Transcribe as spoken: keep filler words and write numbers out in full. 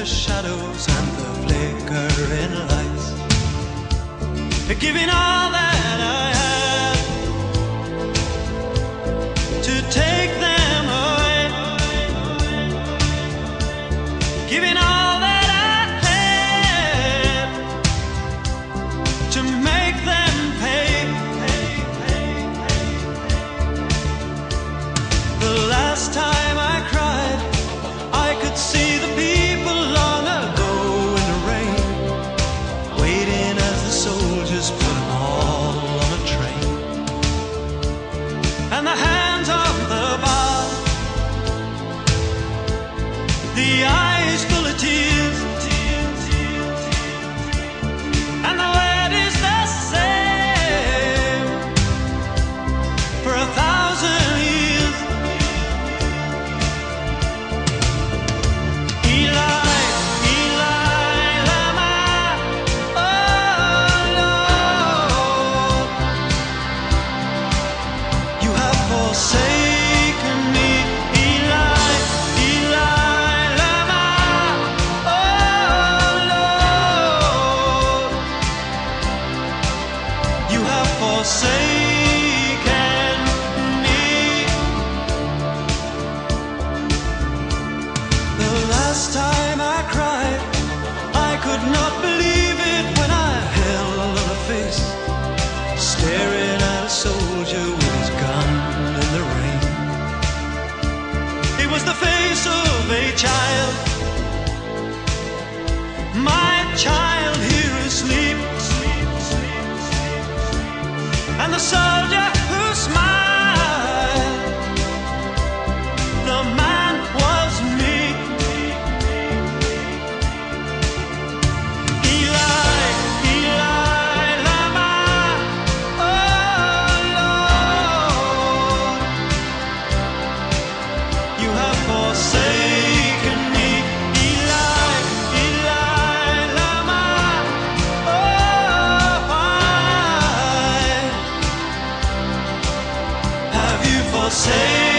the shadows and the flickering lights, giving all that I had to take them away, giving all that I had to make them pay. The last time I cried, I could see the people long ago in the rain, waiting as the soldiers put them all on a train. And the hands on the bar, the eyes full of tears, and the word is the same for a thousand years. Eli, Eli, lama, oh Lord, you have forsaken me. Eli, Eli, lama, oh Lord, you have forsaken me. The last time I cried, I could not believe it when I held her face, staring at a soldier with his gun in the rain. It was the face of a child, my child here asleep, and the soldier who smiled, the man was me. Eli, Eli, lama, oh Lord, you have forsaken me. Eli, Eli, lama, oh why have you forsaken